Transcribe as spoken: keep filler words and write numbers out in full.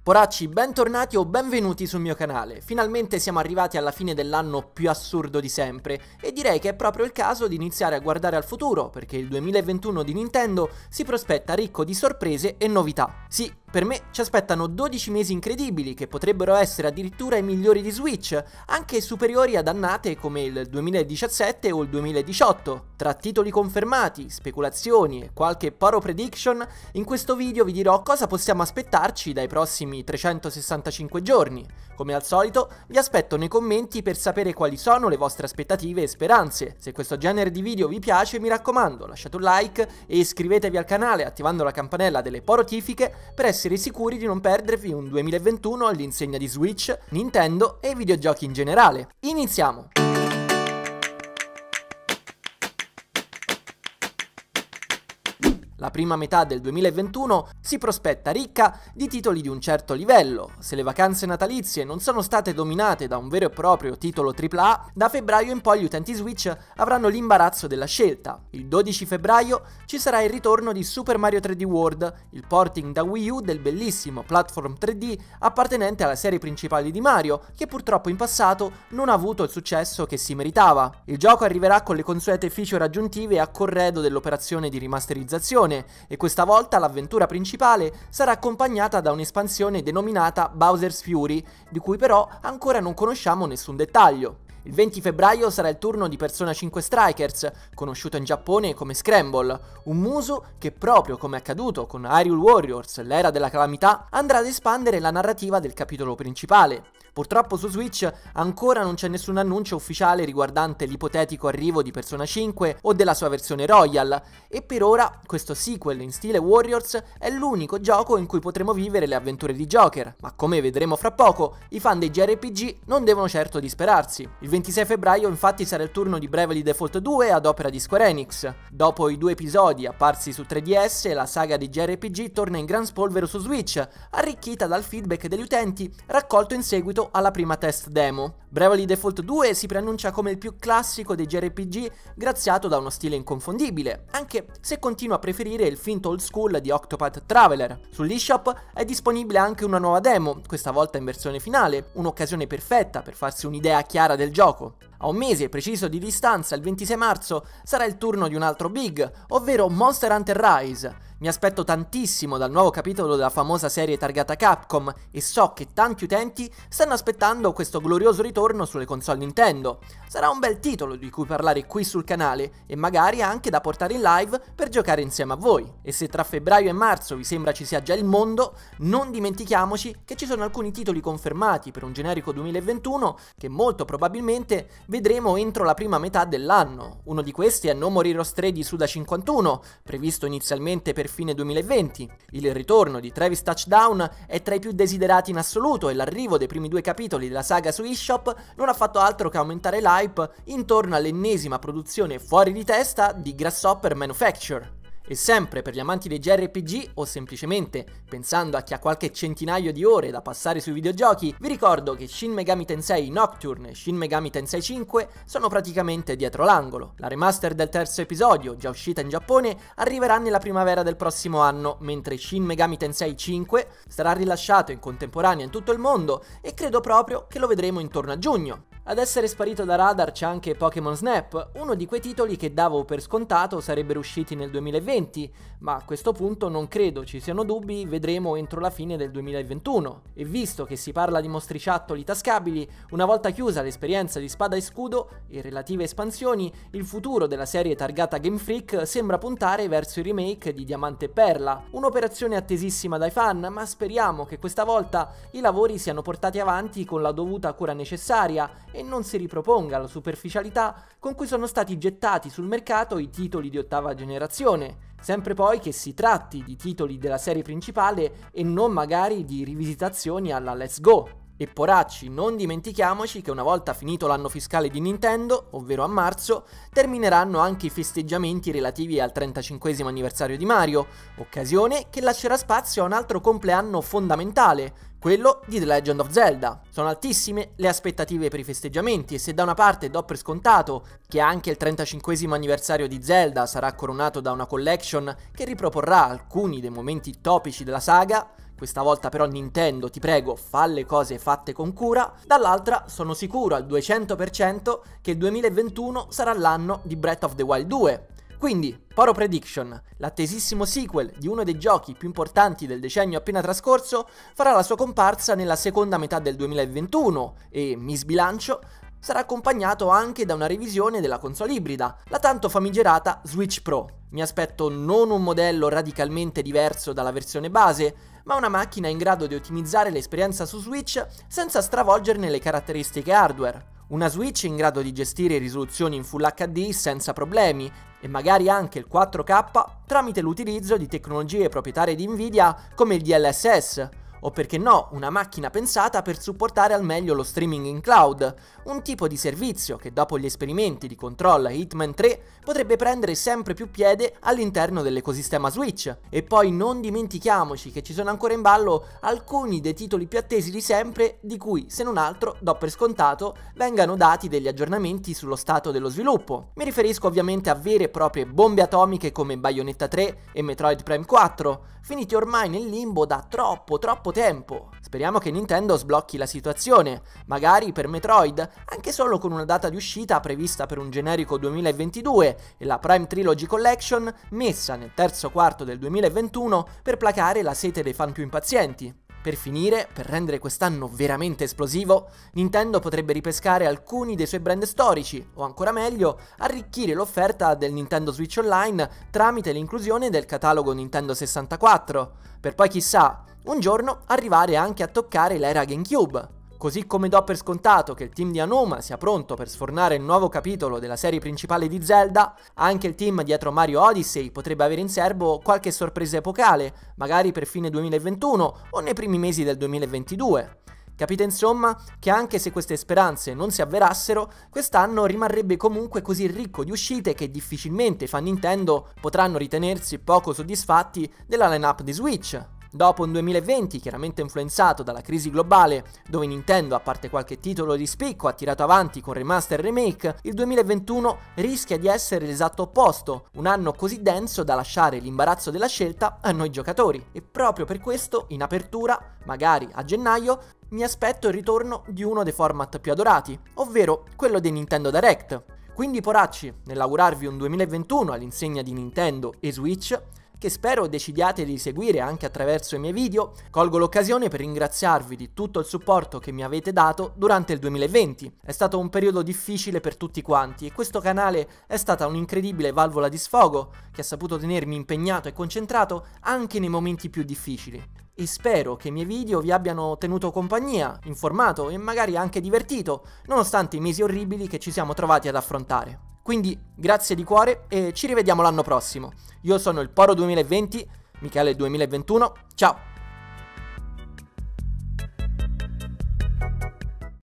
Poracci, bentornati o benvenuti sul mio canale. Finalmente siamo arrivati alla fine dell'anno più assurdo di sempre e direi che è proprio il caso di iniziare a guardare al futuro, perché il duemilaventuno di Nintendo si prospetta ricco di sorprese e novità. Sì, per me ci aspettano dodici mesi incredibili che potrebbero essere addirittura i migliori di Switch, anche superiori ad annate come il duemiladiciassette o il duemiladiciotto. Tra titoli confermati, speculazioni e qualche poro prediction, in questo video vi dirò cosa possiamo aspettarci dai prossimi trecentosessantacinque giorni. Come al solito vi aspetto nei commenti per sapere quali sono le vostre aspettative e speranze. Se questo genere di video vi piace, mi raccomando, lasciate un like e iscrivetevi al canale attivando la campanella delle porotifiche per essere sicuri di non perdervi un duemilaventuno all'insegna di Switch, Nintendo e i videogiochi in generale. Iniziamo! La prima metà del duemilaventuno si prospetta ricca di titoli di un certo livello. Se le vacanze natalizie non sono state dominate da un vero e proprio titolo tripla A, da febbraio in poi gli utenti Switch avranno l'imbarazzo della scelta. Il dodici febbraio ci sarà il ritorno di Super Mario tre D World, il porting da Wii U del bellissimo platform tre D appartenente alla serie principale di Mario, che purtroppo in passato non ha avuto il successo che si meritava. Il gioco arriverà con le consuete feature aggiuntive a corredo dell'operazione di rimasterizzazione, e questa volta l'avventura principale sarà accompagnata da un'espansione denominata Bowser's Fury, di cui però ancora non conosciamo nessun dettaglio. Il venti febbraio sarà il turno di Persona cinque Strikers, conosciuto in Giappone come Scramble, un muso che proprio come accaduto con Hyrule Warriors, l'era della calamità, andrà ad espandere la narrativa del capitolo principale. Purtroppo su Switch ancora non c'è nessun annuncio ufficiale riguardante l'ipotetico arrivo di Persona cinque o della sua versione Royal, e per ora questo sequel in stile Warriors è l'unico gioco in cui potremo vivere le avventure di Joker, ma come vedremo fra poco, i fan dei J R P G non devono certo disperarsi. Il ventisei febbraio infatti sarà il turno di Bravely Default due ad opera di Square Enix. Dopo i due episodi apparsi su tre D S, la saga di J R P G torna in gran spolvero su Switch, arricchita dal feedback degli utenti raccolto in seguito alla prima test demo. Bravely Default due si preannuncia come il più classico dei J R P G, graziato da uno stile inconfondibile, anche se continua a preferire il finto old school di Octopath Traveler. Sull'eShop è disponibile anche una nuova demo, questa volta in versione finale, un'occasione perfetta per farsi un'idea chiara del gioco. A un mese preciso di distanza, il ventisei marzo, sarà il turno di un altro big, ovvero Monster Hunter Rise. Mi aspetto tantissimo dal nuovo capitolo della famosa serie targata Capcom e so che tanti utenti stanno aspettando questo glorioso ritorno sulle console Nintendo. Sarà un bel titolo di cui parlare qui sul canale e magari anche da portare in live per giocare insieme a voi. E se tra febbraio e marzo vi sembra ci sia già il mondo, non dimentichiamoci che ci sono alcuni titoli confermati per un generico duemilaventuno che molto probabilmente vedremo entro la prima metà dell'anno. Uno di questi è No More Heroes tre di Suda cinquantuno, previsto inizialmente per fine duemilaventi. Il ritorno di Travis Touchdown è tra i più desiderati in assoluto e l'arrivo dei primi due capitoli della saga su eShop non ha fatto altro che aumentare l'hype intorno all'ennesima produzione fuori di testa di Grasshopper Manufacture. E sempre per gli amanti dei J R P G o semplicemente pensando a chi ha qualche centinaio di ore da passare sui videogiochi, vi ricordo che Shin Megami Tensei Nocturne e Shin Megami Tensei cinque sono praticamente dietro l'angolo. La remaster del terzo episodio, già uscita in Giappone, arriverà nella primavera del prossimo anno, mentre Shin Megami Tensei cinque sarà rilasciato in contemporanea in tutto il mondo e credo proprio che lo vedremo intorno a giugno. Ad essere sparito da radar c'è anche Pokémon Snap, uno di quei titoli che davo per scontato sarebbero usciti nel duemilaventi, ma a questo punto non credo ci siano dubbi, vedremo entro la fine del duemilaventuno. E visto che si parla di mostriciattoli tascabili, una volta chiusa l'esperienza di Spada e Scudo e relative espansioni, il futuro della serie targata Game Freak sembra puntare verso il remake di Diamante e Perla, un'operazione attesissima dai fan, ma speriamo che questa volta i lavori siano portati avanti con la dovuta cura necessaria e non si riproponga la superficialità con cui sono stati gettati sul mercato i titoli di ottava generazione, sempre poi che si tratti di titoli della serie principale e non magari di rivisitazioni alla Let's Go. E poracci, non dimentichiamoci che una volta finito l'anno fiscale di Nintendo, ovvero a marzo, termineranno anche i festeggiamenti relativi al trentacinquesimo anniversario di Mario, occasione che lascerà spazio a un altro compleanno fondamentale, quello di The Legend of Zelda. Sono altissime le aspettative per i festeggiamenti e se da una parte do per scontato che anche il trentacinquesimo anniversario di Zelda sarà coronato da una collection che riproporrà alcuni dei momenti topici della saga, questa volta però Nintendo, ti prego, fa le cose fatte con cura, dall'altra sono sicuro al duecento per cento che il duemilaventuno sarà l'anno di Breath of the Wild due. Quindi, Poro Prediction, l'attesissimo sequel di uno dei giochi più importanti del decennio appena trascorso, farà la sua comparsa nella seconda metà del duemilaventuno e, mi sbilancio, sarà accompagnato anche da una revisione della console ibrida, la tanto famigerata Switch Pro. Mi aspetto non un modello radicalmente diverso dalla versione base, ma una macchina in grado di ottimizzare l'esperienza su Switch senza stravolgerne le caratteristiche hardware. Una Switch in grado di gestire risoluzioni in Full acca di senza problemi e magari anche il quattro K tramite l'utilizzo di tecnologie proprietarie di Nvidia come il D L S S, o perché no, una macchina pensata per supportare al meglio lo streaming in cloud, un tipo di servizio che dopo gli esperimenti di Control e Hitman tre potrebbe prendere sempre più piede all'interno dell'ecosistema Switch. E poi non dimentichiamoci che ci sono ancora in ballo alcuni dei titoli più attesi di sempre, di cui se non altro do per scontato vengano dati degli aggiornamenti sullo stato dello sviluppo. Mi riferisco ovviamente a vere e proprie bombe atomiche come Bayonetta tre e Metroid Prime quattro, finiti ormai nel limbo da troppo troppo tempo. Speriamo che Nintendo sblocchi la situazione, magari per Metroid, anche solo con una data di uscita prevista per un generico duemilaventidue e la Prime Trilogy Collection messa nel terzo quarto del duemilaventuno per placare la sete dei fan più impazienti. Per finire, per rendere quest'anno veramente esplosivo, Nintendo potrebbe ripescare alcuni dei suoi brand storici, o ancora meglio, arricchire l'offerta del Nintendo Switch Online tramite l'inclusione del catalogo Nintendo sessantaquattro, per poi chissà, un giorno arrivare anche a toccare l'era GameCube. Così come do per scontato che il team di Anuma sia pronto per sfornare il nuovo capitolo della serie principale di Zelda, anche il team dietro Mario Odyssey potrebbe avere in serbo qualche sorpresa epocale, magari per fine duemilaventuno o nei primi mesi del duemilaventidue. Capite insomma che anche se queste speranze non si avverassero, quest'anno rimarrebbe comunque così ricco di uscite che difficilmente i fan Nintendo potranno ritenersi poco soddisfatti della line-up di Switch. Dopo un duemilaventi chiaramente influenzato dalla crisi globale, dove Nintendo, a parte qualche titolo di spicco, ha tirato avanti con remaster e remake, il duemilaventuno rischia di essere l'esatto opposto, un anno così denso da lasciare l'imbarazzo della scelta a noi giocatori. E proprio per questo, in apertura, magari a gennaio, mi aspetto il ritorno di uno dei format più adorati, ovvero quello dei Nintendo Direct. Quindi poracci, nell'augurarvi un duemilaventuno all'insegna di Nintendo e Switch, che spero decidiate di seguire anche attraverso i miei video, colgo l'occasione per ringraziarvi di tutto il supporto che mi avete dato durante il duemilaventi. È stato un periodo difficile per tutti quanti e questo canale è stata un'incredibile valvola di sfogo che ha saputo tenermi impegnato e concentrato anche nei momenti più difficili. E spero che i miei video vi abbiano tenuto compagnia, informato e magari anche divertito, nonostante i mesi orribili che ci siamo trovati ad affrontare. Quindi grazie di cuore e ci rivediamo l'anno prossimo. Io sono il Poro duemilaventi, Michele duemilaventuno, ciao!